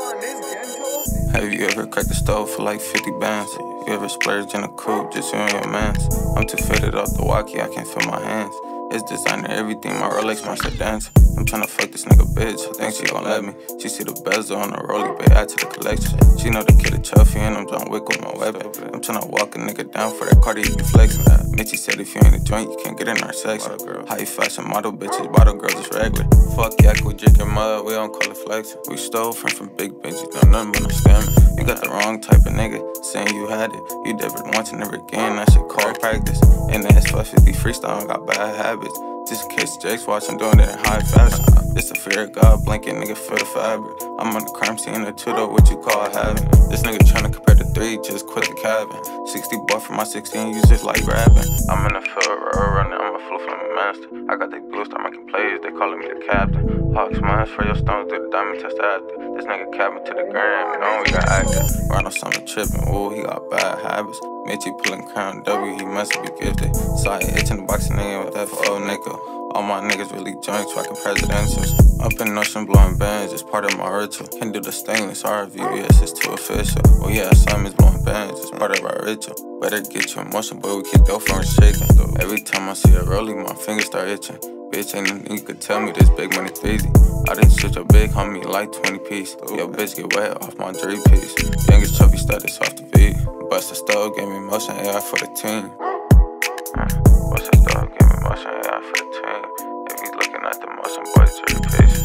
Have you ever cracked the stove for like 50 bands? You ever splurged in a coupe just you and your mans? I'm too fitted off the walkie, I can't feel my hands. It's designer everything, my Rolex, my sedans. I'm tryna fuck this nigga bitch, I think she gon' let me. She see the bezel on the rollie, babe, add to the collection. She know the kid a chuffy and I'm John Wick with my weapon. I'm tryna walk a nigga down for that Cardi, you be flexing. Mitchie said if you ain't a joint, you can't get in our section. High fashion model bitches, bottle girls is regular. Fuck yak, we drinking mud, we don't call it flexing. We stole from big bitches, know nothing but no scamming. You got the wrong type of nigga, saying you had it. You did it once and never again, that shit called practice. And the S550 freestyle, got bad habits. Just in case Jake's watching, doing it in high fashion. This a fear of God, blanket nigga for the fabric. I'm on the crime scene, a two though, what you call having. This nigga tryna compare the 3, just quit the cabin. 60 bucks for my 16, you just like grabbing. I'm in the field, running, I'm a flu from the master. I got they blue star making plays, they calling me the captain. Hawks mines for your stones, do the diamond test after. This nigga capping to the gram, you know we got active. Ronald Summer tripping, ooh, he got bad habits. Mitchie pulling crown W, he must be gifted. Saw it itching the boxing nigga with that for old nickel. All my niggas really joints, rockin' presidentials. Up in ocean blowing bands, it's part of my ritual. Can't do the stainless, RVVS is too official. Oh yeah, some is blowing bands, it's part of our ritual. Better get your emotion, boy, we keep those phones shaking. Every time I see a rollie, my fingers start itching. Bitch, ain't nothing you could tell me this big money easy. I didn't shoot your big homie like 20 piece. Yo, bitch get wet off my 3-piece. Youngest trophy status off the beat. Bust the stove, gave me motion AI for the team. Bust the stove, gave me motion AI for the team. If you looking at the motion, Boyz 3-piece.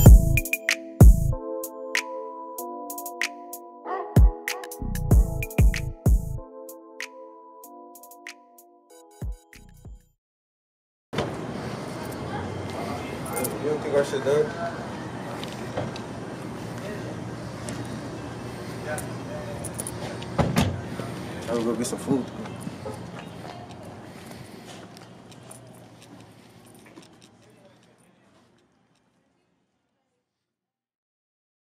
You don't think our shit done? I'm gonna go get some food.